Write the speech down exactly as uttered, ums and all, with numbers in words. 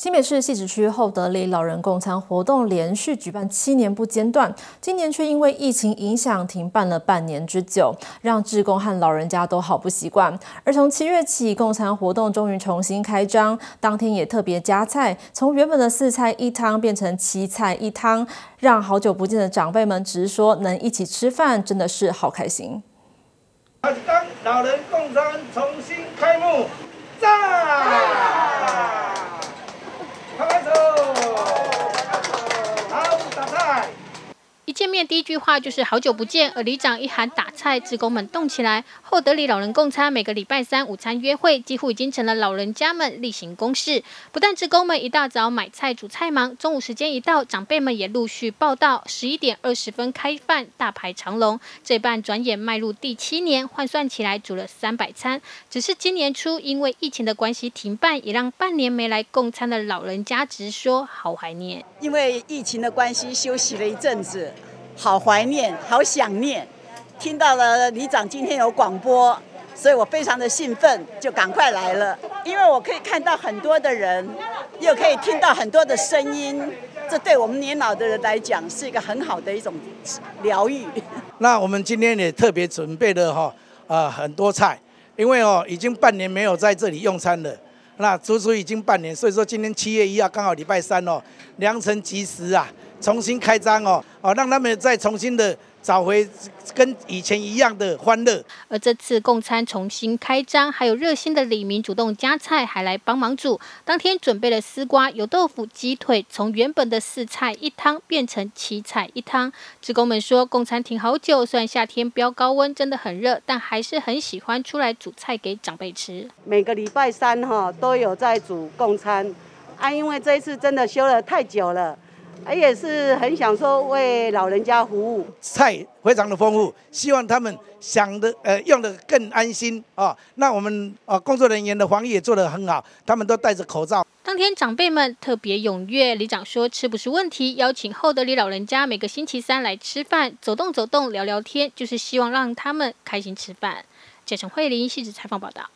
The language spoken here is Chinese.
新北市汐止区厚德里老人共餐活动连续举办七年不间断，今年却因为疫情影响停办了半年之久，让志工和老人家都好不习惯。而从七月起，共餐活动终于重新开张，当天也特别加菜，从原本的四菜一汤变成七菜一汤，让好久不见的长辈们直说能一起吃饭真的是好开心。 当老人共餐重新开幕，赞！拍拍手，好，打菜。 一见面第一句话就是好久不见，而里长一喊打菜，志工们动起来。厚德里老人共餐每个礼拜三午餐约会，几乎已经成了老人家们例行公事。不但志工们一大早买菜煮菜忙，中午时间一到，长辈们也陆续报到。十一点二十分开饭，大排长龙。这半转眼迈入第七年，换算起来煮了三百餐。只是今年初因为疫情的关系停办，也让半年没来共餐的老人家直说好怀念。 因为疫情的关系休息了一阵子。好怀念，好想念，听到了里长今天有广播，所以我非常的兴奋，就赶快来了。因为我可以看到很多的人，又可以听到很多的声音，这对我们年老的人来讲是一个很好的一种疗愈。 那我们今天也特别准备了哈，呃很多菜，因为哦已经半年没有在这里用餐了。那足足已经半年，所以说今天七月一号刚好礼拜三哦，良辰吉时啊，重新开张哦，哦让他们再重新的找回跟以前一样的欢乐。 而这次共餐重新开张，还有热心的里民主动加菜，还来帮忙煮。当天准备了丝瓜、油豆腐、鸡腿，从原本的四菜一汤变成七菜一汤。志工们说，共餐停好久，虽然夏天飙高温，真的很热，但还是很喜欢出来煮菜给长辈吃。 每个礼拜三哈都有在煮共餐啊，因为这一次真的休了太久了。也是很想说为老人家服务， 菜非常的丰富，希望他们想的呃用的更安心啊、哦。那我们啊、呃、工作人员的防疫也做得很好，他们都戴着口罩。 当天长辈们特别踊跃，里长说吃不是问题，邀请厚德里老人家每个星期三来吃饭，走动走动聊聊天，就是希望让他们开心吃饭。谢陈慧琳，汐止采访报道。